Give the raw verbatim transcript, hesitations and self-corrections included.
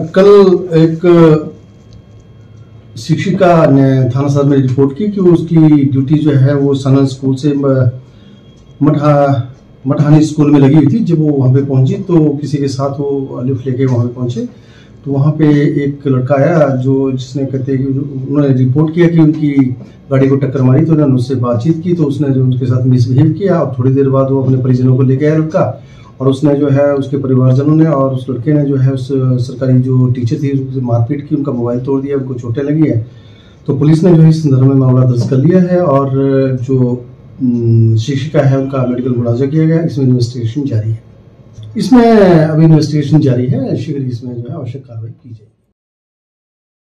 कल एक शिक्षिका ने थाना सदर में रिपोर्ट की कि उसकी ड्यूटी जो है वो सनन स्कूल से मठा मठानी स्कूल में लगी हुई थी। जब वो वहाँ पे पहुंची तो किसी के साथ वो लिफ्ट लेके वहाँ पे पहुंचे तो वहाँ पे एक लड़का आया जो जिसने कहते हैं कि उन्होंने रिपोर्ट किया कि उनकी गाड़ी को टक्कर मारी। तो उन्होंने उससे बातचीत की तो उसने जो उनके साथ मिसबिहेव किया और थोड़ी देर बाद वो अपने परिजनों को लेके आया लड़का, और उसने जो है उसके परिवारजनों ने और उस लड़के ने जो है उस सरकारी जो टीचर थी उससे मारपीट की, उनका मोबाइल तोड़ दिया, उनको चोटें लगी है। तो पुलिस ने जो है इस संदर्भ में मामला दर्ज कर लिया है और जो शिक्षिका है उनका मेडिकल मुआवजा किया गया। इसमें इन्वेस्टिगेशन जारी है। इसमें अभी इन्वेस्टिगेशन जारी है, शीघ्र इसमें जो है आवश्यक कार्रवाई की जाएगी।